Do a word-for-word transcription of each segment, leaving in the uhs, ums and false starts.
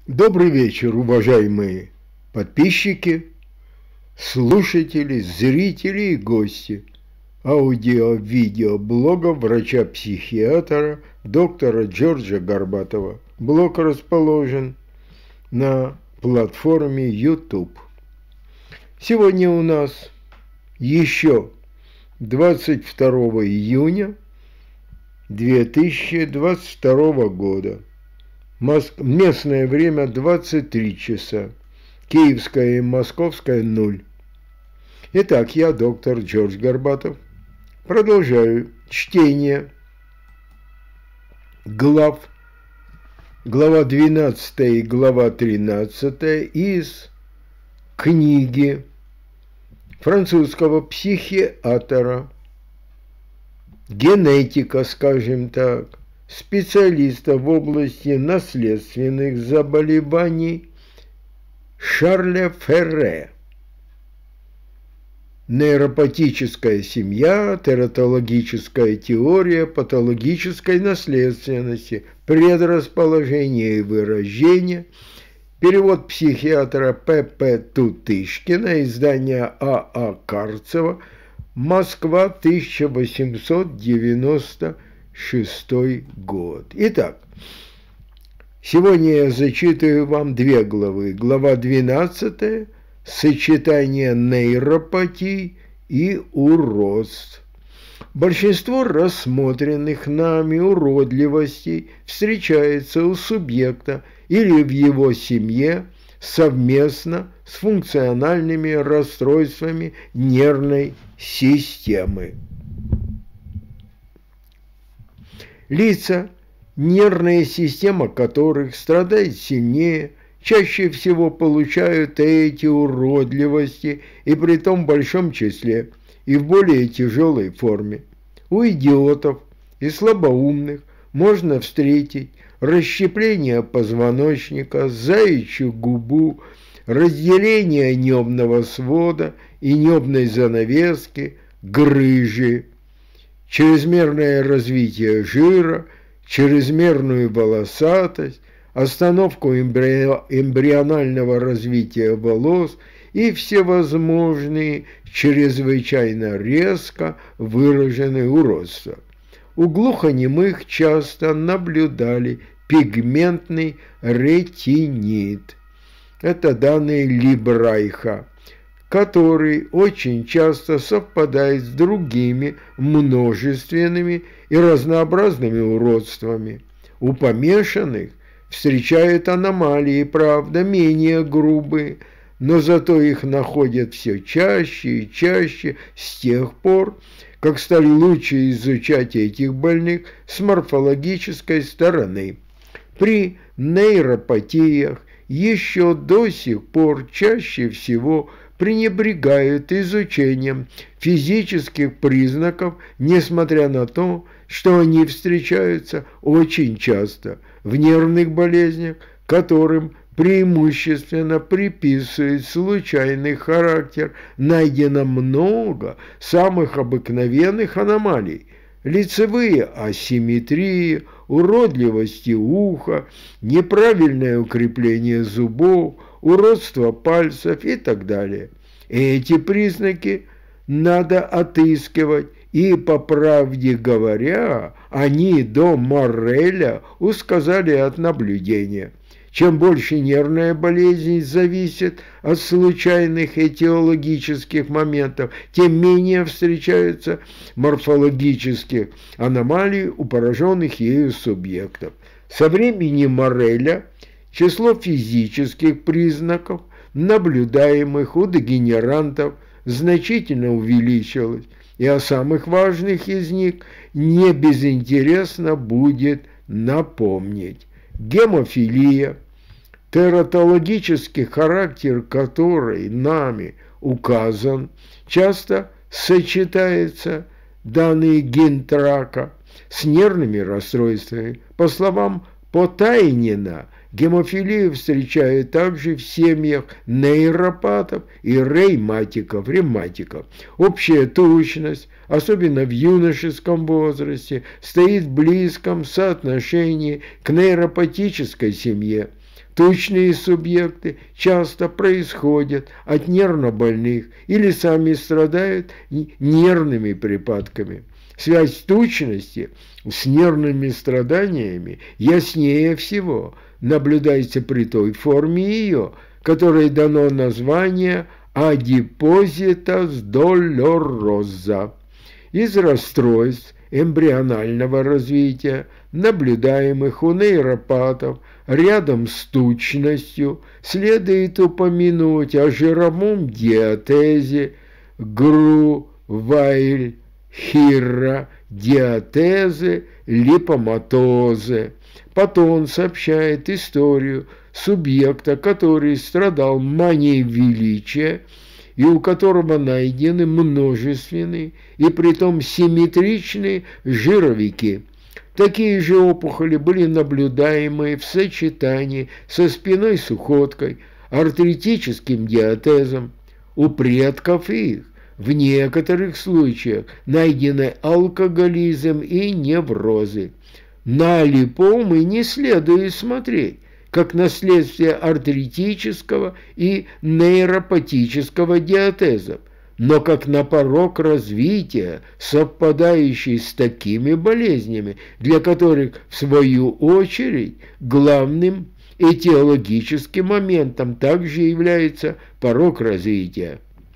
Добрый вечер, уважаемые подписчики, слушатели, зрители и гости аудио-видеоблога врача-психиатра доктора Джорджа Горбатова. Блог расположен на платформе YouTube. Сегодня у нас еще двадцать второго июня две тысячи двадцать второго года. Местное время двадцать три часа, киевское и московское ноль. Итак, я доктор Джордж Горбатов. Продолжаю чтение глав, глава двенадцатая и глава тринадцатая из книги французского психиатра, генетика, скажем так, специалиста в области наследственных заболеваний Шарля Ферре. Нейропатическая семья, тератологическая теория патологической наследственности, предрасположение и выражение. Перевод психиатра П П Тутышкина, издание А А Карцева, Москва, тысяча восемьсот девяносто шестой год. Итак, сегодня я зачитаю вам две главы. Глава двенадцатая – сочетание нейропатий и уродств. Большинство рассмотренных нами уродливостей встречается у субъекта или в его семье совместно с функциональными расстройствами нервной системы. Лица, нервная система которых страдает сильнее, чаще всего получают эти уродливости, и при том в большом числе, и в более тяжелой форме. У идиотов и слабоумных можно встретить расщепление позвоночника, заячью губу, разделение небного свода и небной занавески, грыжи, чрезмерное развитие жира, чрезмерную волосатость, остановку эмбри... эмбрионального развития волос и всевозможные чрезвычайно резко выраженные уродства. У глухонемых часто наблюдали пигментный ретинит. Это данные Либрайха, который очень часто совпадает с другими множественными и разнообразными уродствами. У помешанных встречают аномалии, правда, менее грубые, но зато их находят все чаще и чаще с тех пор, как стали лучше изучать этих больных с морфологической стороны. При нейропатиях еще до сих пор чаще всего пренебрегают изучением физических признаков, несмотря на то, что они встречаются очень часто в нервных болезнях, которым преимущественно приписывает случайный характер, найдено много самых обыкновенных аномалий: лицевые асимметрии, уродливости уха, неправильное укрепление зубов, уродство пальцев и так далее. Эти признаки надо отыскивать, и, по правде говоря, они до Морреля ускользали от наблюдения. Чем больше нервная болезнь зависит от случайных этиологических моментов, тем менее встречаются морфологических аномалий у пораженных ею субъектов. Со времени Морреля число физических признаков, наблюдаемых у дегенерантов, значительно увеличилось, и о самых важных из них не безинтересно будет напомнить. Гемофилия, тератологический характер которой нами указан, часто сочетается, данные Гинтрака, с нервными расстройствами. По словам Потайнина, Гемофилию встречают также в семьях нейропатов и рейматиков, ревматиков. Общая тучность, особенно в юношеском возрасте, стоит в близком соотношении к нейропатической семье. Тучные субъекты часто происходят от нервнобольных или сами страдают нервными припадками. Связь тучности с нервными страданиями яснее всего наблюдается при той форме ее, которой дано название адипозитас долороза. Из расстройств эмбрионального развития, наблюдаемых у нейропатов, рядом с тучностью, следует упомянуть о жировом диатезе, Гру-Вайль-Хирра, диатезе, липоматозе. Потом он сообщает историю субъекта, который страдал манией величия и у которого найдены множественные и притом симметричные жировики. Такие же опухоли были наблюдаемы в сочетании со спинной сухоткой, артритическим диатезом. У предков их в некоторых случаях найдены алкоголизм и неврозы. На липомы не следует смотреть как на следствие артритического и нейропатического диатезов, но как на порок развития, совпадающий с такими болезнями, для которых, в свою очередь, главным этиологическим моментом также является порок развития.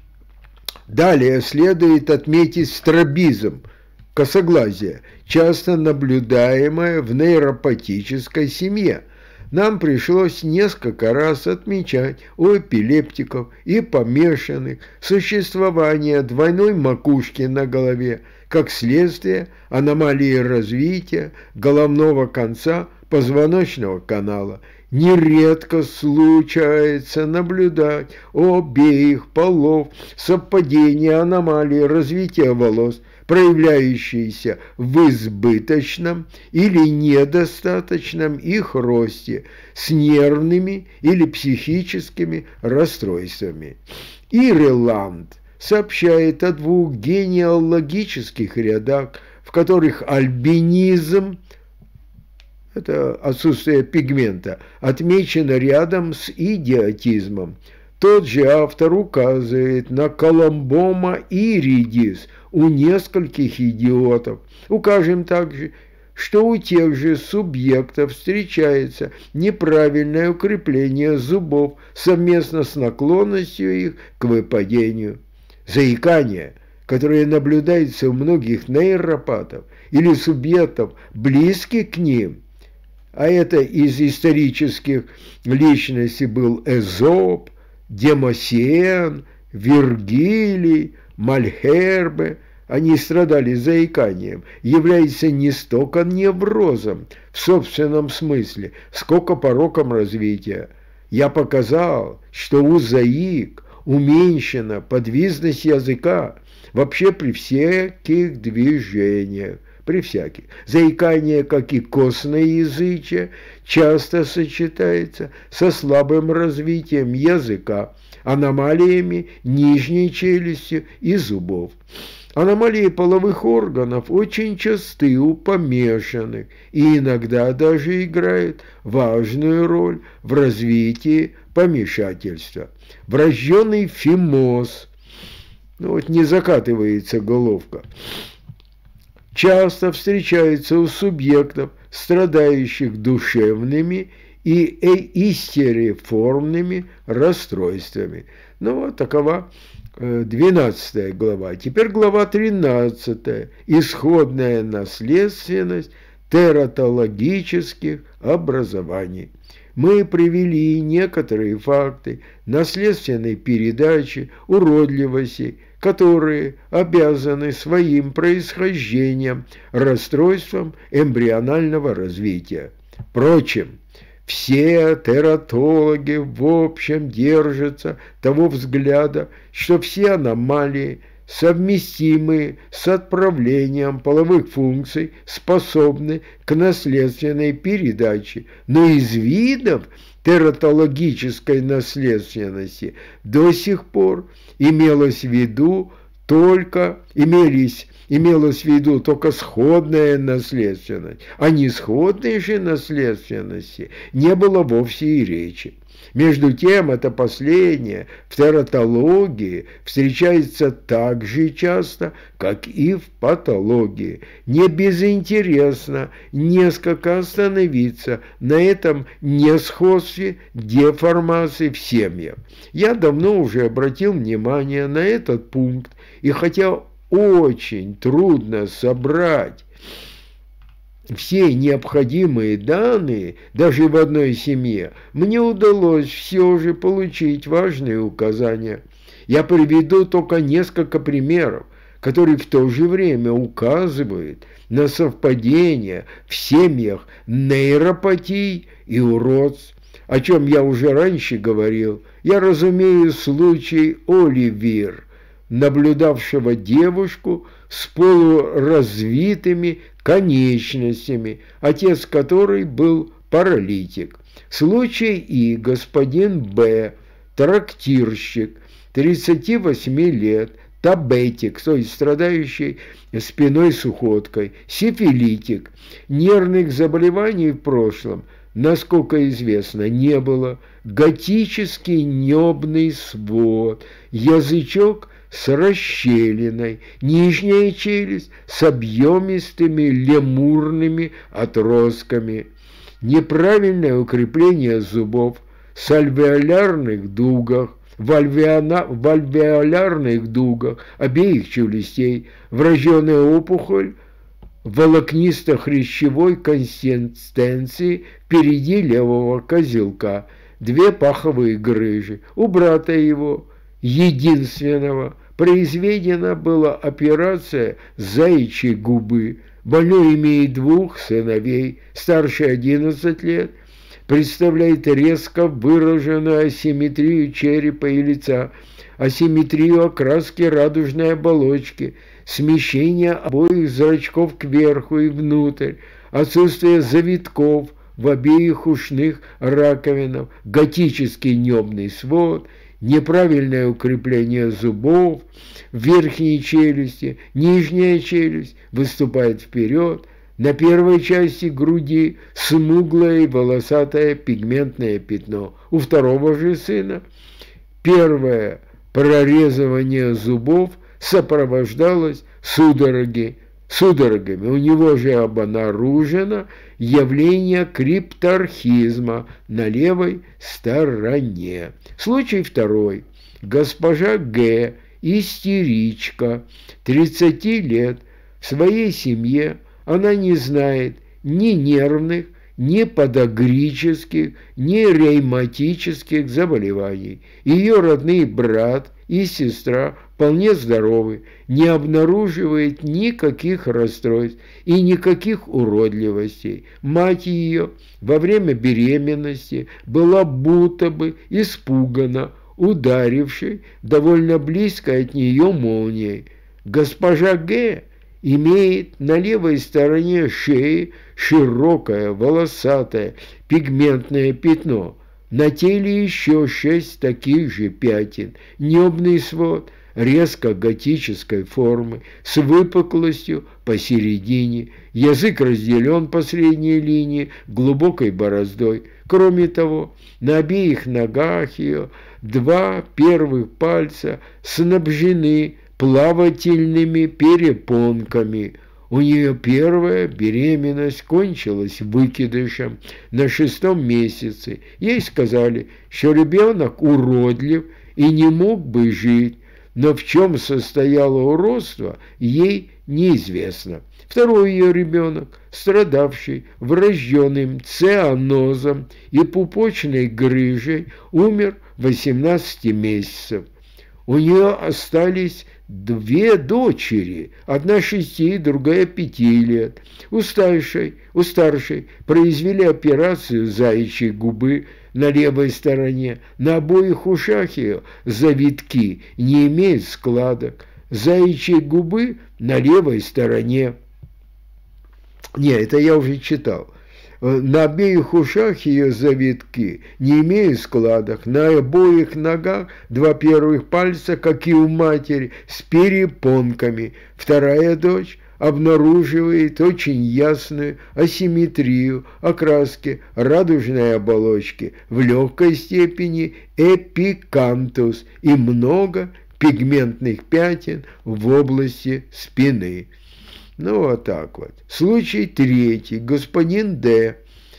Далее следует отметить стробизм, косоглазие, часто наблюдаемое в нейропатической семье. Нам пришлось несколько раз отмечать у эпилептиков и помешанных существование двойной макушки на голове, как следствие аномалии развития головного конца позвоночного канала. Нередко случается наблюдать у обеих полов совпадение аномалии развития волос, проявляющиеся в избыточном или недостаточном их росте, с нервными или психическими расстройствами. Ирланд сообщает о двух генеалогических рядах, в которых альбинизм, это отсутствие пигмента, отмечено рядом с идиотизмом. Тот же автор указывает на коломбома иридис у нескольких идиотов. Укажем также, что у тех же субъектов встречается неправильное укрепление зубов совместно с наклонностью их к выпадению. Заикание, которое наблюдается у многих нейропатов или субъектов, близких к ним, а это из исторических личностей был Эзоп, Демосиен, Вергилий, Мальхербе, они страдали заиканием, является не столько неврозом в собственном смысле, сколько пороком развития. Я показал, что у заик уменьшена подвижность языка вообще при всяких движениях. При всяких. Заикание, как и костное язычие, часто сочетается со слабым развитием языка, аномалиями нижней челюсти и зубов. Аномалии половых органов очень часты у помешанных и иногда даже играют важную роль в развитии помешательства. Врожденный фимоз, ну вот не закатывается головка, часто встречается у субъектов, страдающих душевными и истериформными расстройствами. Ну вот такова двенадцатая глава. Теперь глава тринадцатая. Исходная наследственность тератологических образований. Мы привели некоторые факты наследственной передачи уродливости, которые обязаны своим происхождением расстройством эмбрионального развития. Впрочем, все тератологи в общем держатся того взгляда, что все аномалии совместимые с отправлением половых функций, способны к наследственной передаче, но из видов тератологической наследственности до сих пор имелось в виду только, имелись, имелось в виду только сходная наследственность, а не сходной же наследственности не было вовсе и речи. Между тем, это последнее в тератологии встречается так же часто, как и в патологии. Не безинтересно несколько остановиться на этом несходстве деформации в семьях. Я давно уже обратил внимание на этот пункт, и хотя очень трудно собрать все необходимые данные, даже в одной семье, мне удалось все же получить важные указания. Я приведу только несколько примеров, которые в то же время указывают на совпадение в семьях нейропатий и уродств, о чем я уже раньше говорил. Я разумею случай Оливир, наблюдавшего девушку с полуразвитыми конечностями, отец которой был паралитик. Случай и господин Б, трактирщик, тридцати восьми лет, табетик, то есть страдающий спиной сухоткой, сифилитик, нервных заболеваний в прошлом, насколько известно, не было, готический небный свод, язычок с расщелиной, нижняя челюсть с объемистыми лемурными отростками, неправильное укрепление зубов с альвеолярных дугах, в, альвеона, в альвеолярных дугах обеих челюстей, врожденная опухоль волокнисто-хрящевой консистенции впереди левого козелка, две паховые грыжи. У брата его, единственного, произведена была операция заячьей губы. Больной имеет двух сыновей, старший одиннадцать лет, представляет резко выраженную асимметрию черепа и лица, асимметрию окраски радужной оболочки, смещение обоих зрачков кверху и внутрь, отсутствие завитков в обеих ушных раковинах, готический небный свод, неправильное укрепление зубов в верхней челюсти, нижняя челюсть выступает вперед, на первой части груди смуглое и волосатое пигментное пятно. У второго же сына первое прорезывание зубов сопровождалось судороги, судорогами. У него же обнаружено явление крипторхизма на левой стороне. Случай второй. Госпожа Г, истеричка, тридцати лет, в своей семье она не знает ни нервных, ни подагрических, ни ревматических заболеваний. Ее родные брат и сестра вполне здоровы, не обнаруживает никаких расстройств и никаких уродливостей. Мать ее во время беременности была будто бы испугана ударившей довольно близко от нее молнией. Госпожа Г имеет на левой стороне шеи широкое волосатое пигментное пятно. На теле еще шесть таких же пятен. Небный свод резко готической формы, с выпуклостью посередине. Язык разделен по средней линии глубокой бороздой. Кроме того, на обеих ногах ее два первых пальца снабжены плавательными перепонками. У нее первая беременность кончилась выкидышем на шестом месяце. Ей сказали, что ребенок уродлив и не мог бы жить, но в чем состояло уродство, ей неизвестно. Второй ее ребенок, страдавший врожденным цианозом и пупочной грыжей, умер в восемнадцати месяцев. У нее остались две дочери, одна шести, другая пяти лет. У старшей, у старшей произвели операцию заячьей губы на левой стороне. На обоих ушах ее завитки, не имеют складок. заячьей губы на левой стороне. Не, это я уже читал. На обеих ушах ее завитки, не имеют складок, на обоих ногах два первых пальца, как и у матери, с перепонками. Вторая дочь обнаруживает очень ясную асимметрию окраски радужной оболочки, в легкой степени эпикантус и много пигментных пятен в области спины. Ну, вот так вот. Случай третий. Господин Д.,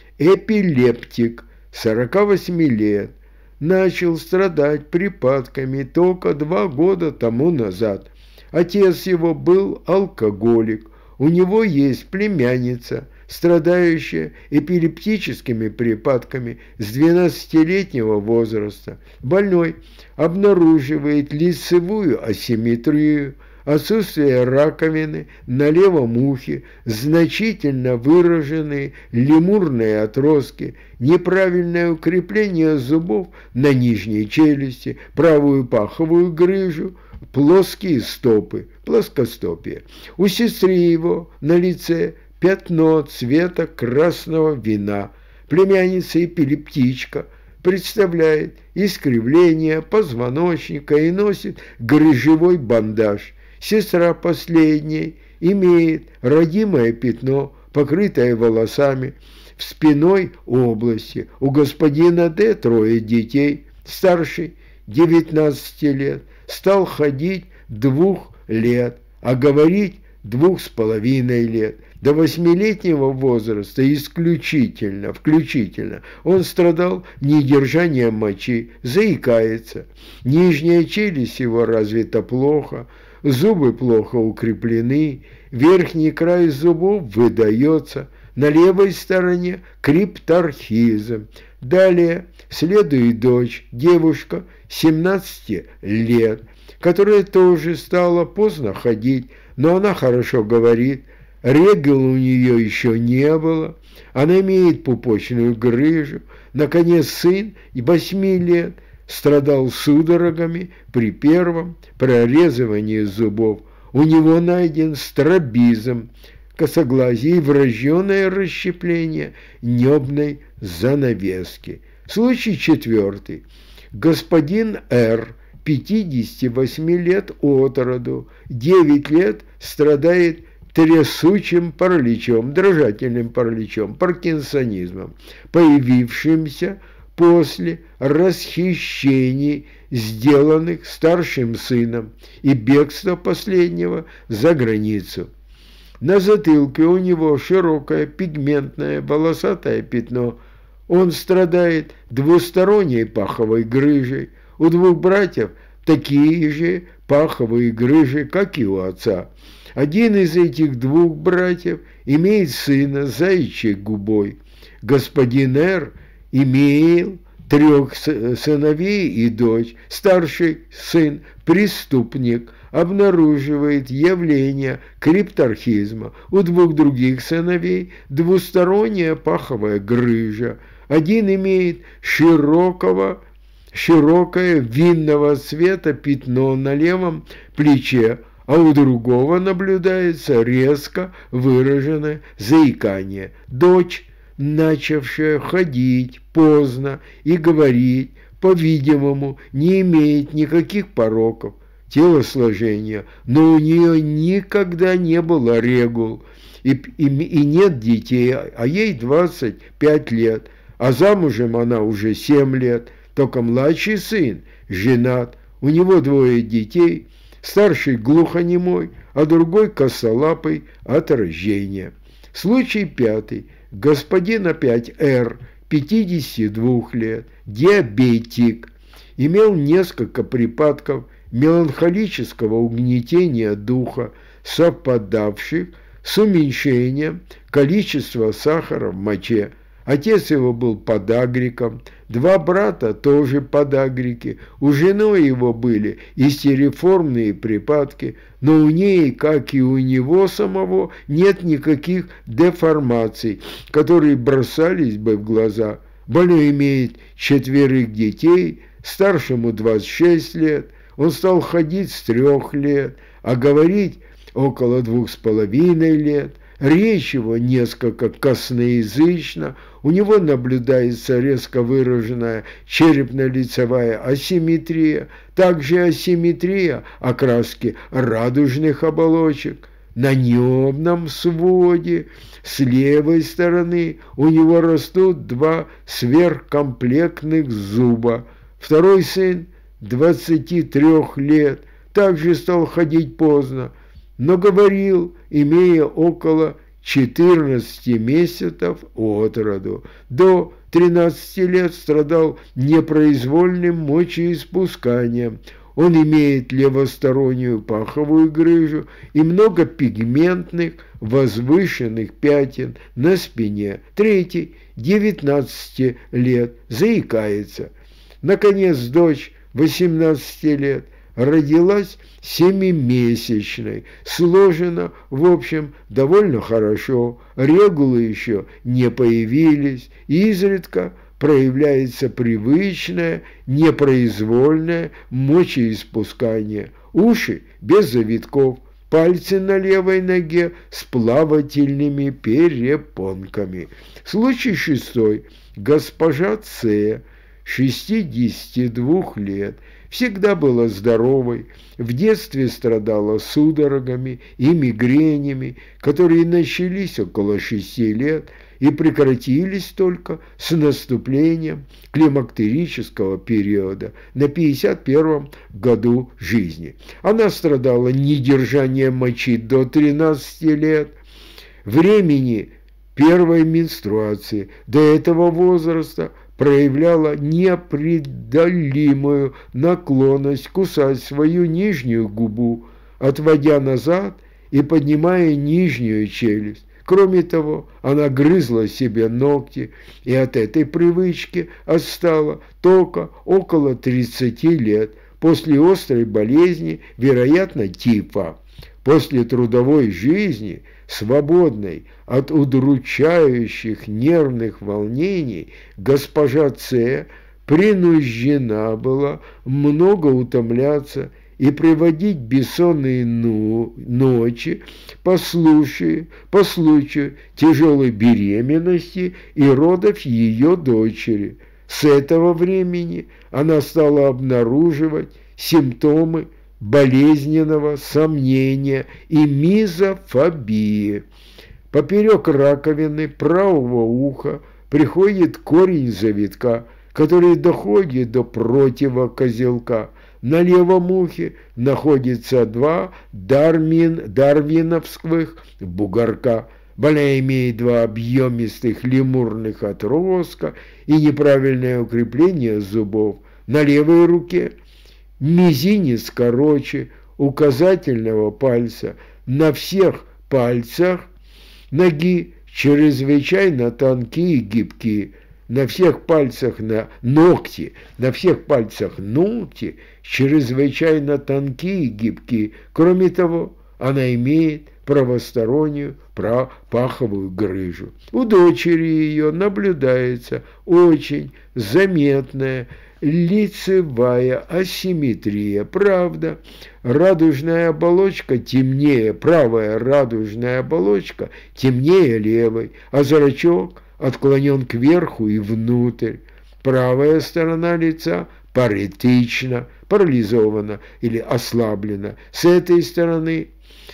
эпилептик, сорока восьми лет, начал страдать припадками только два года тому назад. Отец его был алкоголик. У него есть племянница, страдающая эпилептическими припадками с двенадцатилетнего возраста. Больной обнаруживает лицевую асимметрию, отсутствие раковины на левом ухе, значительно выраженные лемурные отростки, неправильное укрепление зубов на нижней челюсти, правую паховую грыжу, плоские стопы, плоскостопие. У сестры его на лице пятно цвета красного вина. Племянница эпилептичка представляет искривление позвоночника и носит грыжевой бандаж. Сестра последней имеет родимое пятно, покрытое волосами, в спинной области. У господина Д. трое детей. Старший, девятнадцати лет, стал ходить двух лет, а говорить двух с половиной лет. До восьмилетнего возраста исключительно, включительно, он страдал недержанием мочи, заикается. Нижняя челюсть его развита плохо, зубы плохо укреплены, верхний край зубов выдается, на левой стороне крипторхизм. Далее следует дочь, девушка семнадцати лет, которая тоже стала поздно ходить, но она хорошо говорит, регул у нее еще не было, она имеет пупочную грыжу. Наконец, сын восьми лет страдал судорогами при первом прорезывании зубов. У него найден стробизм, косоглазие и врожденное расщепление небной занавески. Случай четвертый. Господин Р., пятидесяти восьми лет от роду, девять лет страдает трясучим параличом, дрожательным параличом, паркинсонизмом, появившимся после расхищений, сделанных старшим сыном, и бегства последнего за границу. На затылке у него широкое пигментное волосатое пятно. Он страдает двусторонней паховой грыжей. У двух братьев такие же паховые грыжи, как и у отца. Один из этих двух братьев имеет сына с заячьей губой. Господин Р. имел трех сыновей и дочь. Старший сын, преступник, обнаруживает явление крипторхизма. У двух других сыновей двусторонняя паховая грыжа. Один имеет широкого, широкое винного цвета пятно на левом плече, а у другого наблюдается резко выраженное заикание. Дочь, начавшая ходить поздно и говорить, по-видимому, не имеет никаких пороков телосложения, но у нее никогда не было регул, и, и, и нет детей, а ей двадцать пять лет, а замужем она уже семь лет, только младший сын женат, у него двое детей, старший глухонемой, а другой косолапый от рождения. Случай пятый. Господин опять Р., пятидесяти двух лет, диабетик, имел несколько припадков меланхолического угнетения духа, совпадавших с уменьшением количества сахара в моче. Отец его был подагриком, два брата тоже подагрики, у жены его были истериформные припадки, но у ней, как и у него самого, нет никаких деформаций, которые бросались бы в глаза. Больной имеет четверых детей, старшему двадцать шесть лет, он стал ходить с трех лет, а говорить около двух с половиной лет. Речь его несколько косноязычна, у него наблюдается резко выраженная черепно-лицевая асимметрия, также асимметрия окраски радужных оболочек. На небном своде с левой стороны у него растут два сверхкомплектных зуба. Второй сын двадцати трёх лет также стал ходить поздно, но говорил, имея около четырнадцати месяцев от роду. До тринадцати лет страдал непроизвольным мочеиспусканием. Он имеет левостороннюю паховую грыжу и много пигментных возвышенных пятен на спине. Третий, девятнадцати лет, заикается. Наконец, дочь восемнадцати лет родилась семимесячной, сложена, в общем, довольно хорошо, регулы еще не появились, изредка проявляется привычное, непроизвольное мочеиспускание, уши без завитков, пальцы на левой ноге с плавательными перепонками. Случай шестой. Госпожа Ц, шестидесяти двух лет, всегда была здоровой, в детстве страдала судорогами и мигренями, которые начались около шести лет и прекратились только с наступлением климактерического периода на пятьдесят первом году жизни. Она страдала недержанием мочи до тринадцати лет, времени первой менструации. До этого возраста проявляла непреодолимую наклонность кусать свою нижнюю губу, отводя назад и поднимая нижнюю челюсть. Кроме того, она грызла себе ногти, и от этой привычки отстала только около тридцати лет, после острой болезни, вероятно, тифа. После трудовой жизни, свободной от удручающих нервных волнений, госпожа Ц принуждена была много утомляться и приводить бессонные ночи по случаю, по случаю тяжелой беременности и родов ее дочери. С этого времени она стала обнаруживать симптомы болезненного сомнения и мизофобии. Поперек раковины правого уха приходит корень завитка, который доходит до противокозелка. На левом ухе находится два дармин, дарвиновских бугорка. Больная имеет два объемистых лемурных отростка и неправильное укрепление зубов. На левой руке мизинец короче указательного пальца. На всех пальцах ноги чрезвычайно тонкие и гибкие. На всех пальцах на ногти, на всех пальцах ногти чрезвычайно тонкие и гибкие. Кроме того, она имеет правостороннюю паховую грыжу. У дочери ее наблюдается очень заметная лицевая асимметрия. Правда, радужная оболочка темнее, правая радужная оболочка темнее левой, а зрачок отклонен кверху и внутрь. Правая сторона лица паретична, парализована или ослаблена. С этой стороны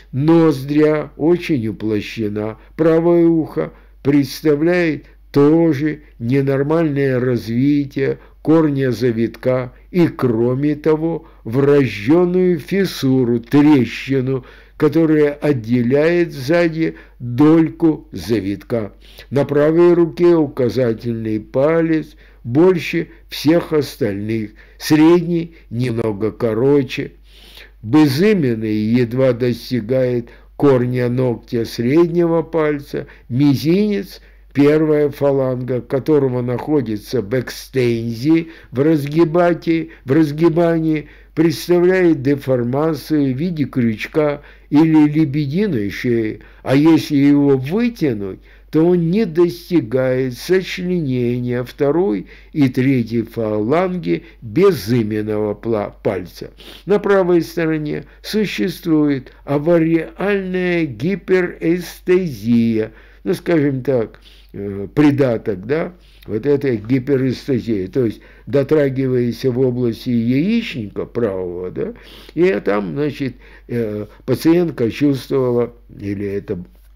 ноздря очень уплощена. Правое ухо представляет тоже ненормальное развитие корня завитка и, кроме того, врожденную фиссуру, трещину, которая отделяет сзади дольку завитка. На правой руке указательный палец больше всех остальных, средний немного короче. Безыменный едва достигает корня ногтя среднего пальца, мизинец, первая фаланга которого находится в экстензии, в разгибании, в разгибании, представляет деформацию в виде крючка или лебединой шеи, а если его вытянуть, то он не достигает сочленения второй и третьей фаланги безыменного пальца. На правой стороне существует авариальная гиперэстезия, ну, скажем так, придаток, да, вот этой гиперэстезии, то есть дотрагиваясь в области яичника правого, да, и там, значит, пациентка чувствовала, или это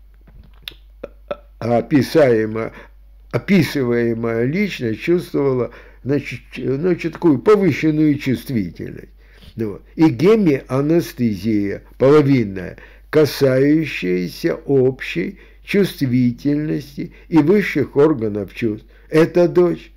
описаемая, описываемая личность чувствовала, значит, значит, такую повышенную чувствительность. Ну, и гемианестезия половинная, касающаяся общей чувствительности и высших органов чувств. Это дочь,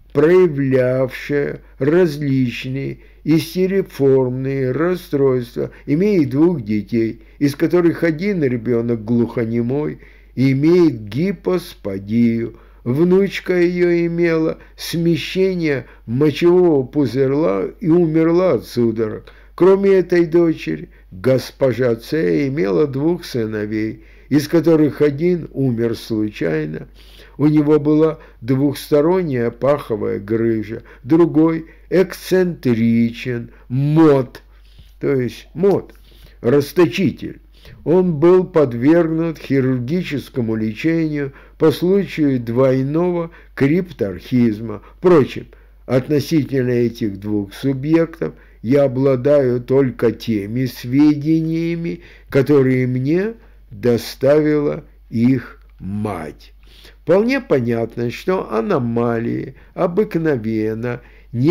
проявлявшая различные истериформные расстройства, имеет двух детей, из которых один ребенок глухонемой, имеет гипосподию. Внучка ее имела смещение мочевого пузыря и умерла от судорог. Кроме этой дочери, госпожа Ц. имела двух сыновей, из которых один умер случайно. У него была двухсторонняя паховая грыжа, другой эксцентричен, мод, то есть мод, расточитель. Он был подвергнут хирургическому лечению по случаю двойного крипторхизма. Впрочем, относительно этих двух субъектов я обладаю только теми сведениями, которые мне доставила их мать. Вполне понятно, что аномалии обыкновенно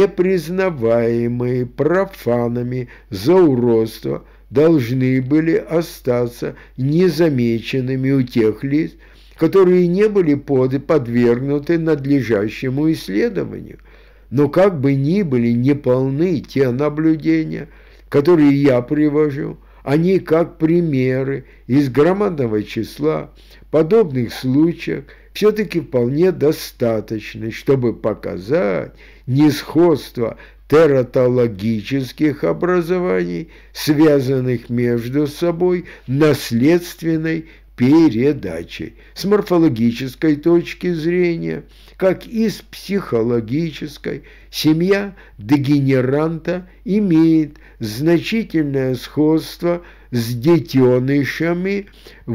непризнаваемые профанами за уродство должны были остаться незамеченными у тех лиц, которые не были подвергнуты надлежащему исследованию. Но как бы ни были неполны те наблюдения, которые я привожу, они как примеры из громадного числа подобных случаев все-таки вполне достаточны, чтобы показать несходство тератологических образований, связанных между собой наследственной передачей. С морфологической точки зрения, как и с психологической, семья дегенеранта имеет значительное сходство с детенышами,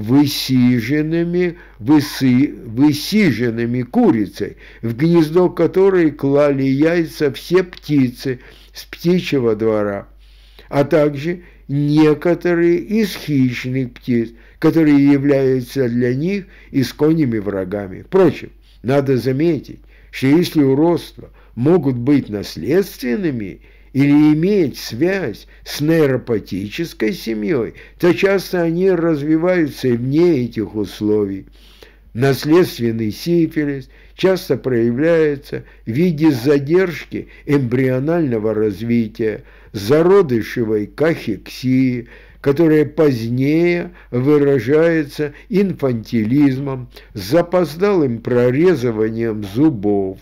высиженными, выси, высиженными курицей, в гнездо которой клали яйца все птицы с птичьего двора, а также некоторые из хищных птиц, которые являются для них исконными врагами. Впрочем, надо заметить, что если уродства могут быть наследственными или иметь связь с нейропатической семьей, то часто они развиваются вне этих условий. Наследственный сифилис часто проявляется в виде задержки эмбрионального развития, зародышевой кахексии, которая позднее выражается инфантилизмом, запоздалым прорезыванием зубов,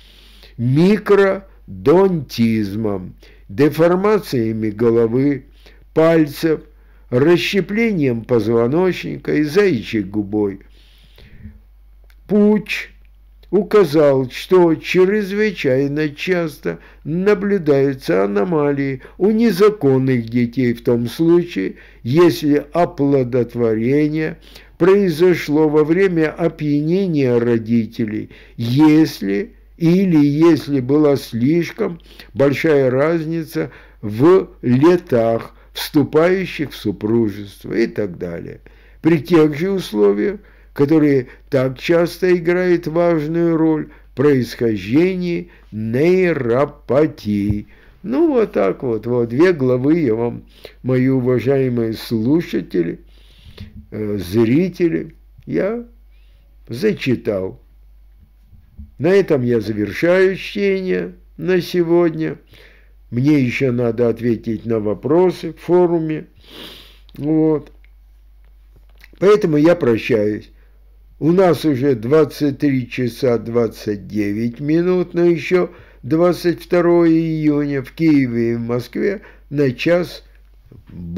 микродонтизмом, деформациями головы, пальцев, расщеплением позвоночника и заячьей губой. Пуч указал, что чрезвычайно часто наблюдаются аномалии у незаконных детей в том случае, если оплодотворение произошло во время опьянения родителей, если или если была слишком большая разница в летах, вступающих в супружество и так далее. При тех же условиях, которые так часто играют важную роль в происхождении нейропатии. Ну, вот так вот, вот две главы я вам, мои уважаемые слушатели, э, зрители, я зачитал. На этом я завершаю чтение на сегодня. Мне еще надо ответить на вопросы в форуме. Вот. Поэтому я прощаюсь. У нас уже двадцать три часа двадцать девять минут, но еще двадцать второго июня в Киеве и в Москве на час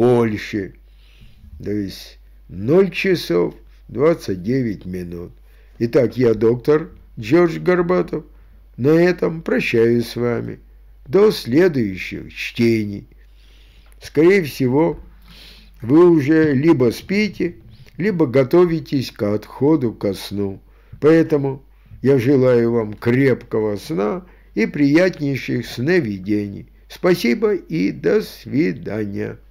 больше. То есть ноль часов двадцать девять минут. Итак, я доктор Джордж Горбатов. На этом прощаюсь с вами. До следующих чтений. Скорее всего, вы уже либо спите, либо готовитесь к отходу ко сну. Поэтому я желаю вам крепкого сна и приятнейших сновидений. Спасибо и до свидания.